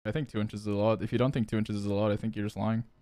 I think 2 inches is a lot. If you don't think 2 inches is a lot, I think you're just lying.